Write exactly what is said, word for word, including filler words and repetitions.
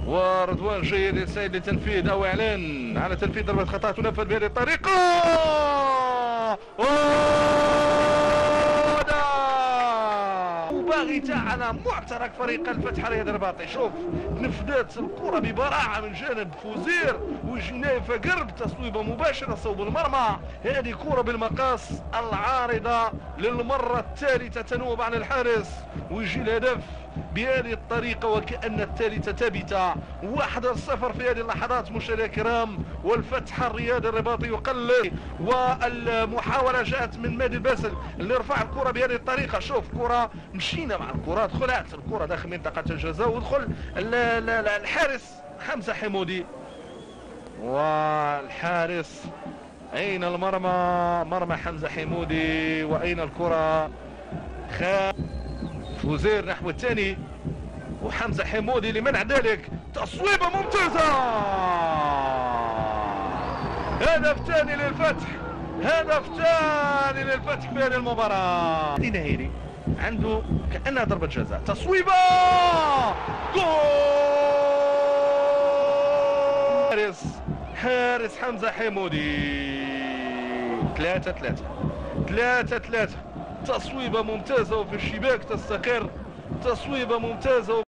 ورضوان جيد يسعد لتنفيذ او اعلان على تنفيذ ضربة خطأ تنفذ بهذه الطريقة. باغتة على معترك فريق الفتح رياض الرباطي. شوف نفذت الكرة ببراعة من جانب فوزير وجنيفة قرب تصويبة مباشرة صوب المرمى. هذه كرة بالمقاس العارضة للمرة الثالثة تنوب عن الحارس ويجي الهدف بهذه الطريقة وكأن الثالثة ثابتة. واحد صفر في هذه اللحظات مشاهدينا الكرام، والفتح الرياضي الرباطي يقلل، والمحاولة جاءت من مادي الباسل اللي رفع الكرة بهذه الطريقة. شوف كرة مشينا مع الكرة، دخلت الكرة داخل منطقة الجزاء ودخل الحارس حمزة حمودي. والحارس أين المرمى؟ مرمى حمزة حمودي، وأين الكرة؟ خ فوزير نحو الثاني وحمزة حمودي لمنع ذلك. تصويبة ممتازة، هدف ثاني للفتح، هدف ثاني للفتح في هذه المباراة. نهيري عنده كأنها ضربة جزاء، تصويبة جول. حارس حارس حمزة حمودي. ثلاثة ثلاثة ثلاثة ثلاثة تصويبة ممتازة وفي الشباك تستقر، تصويبة ممتازة.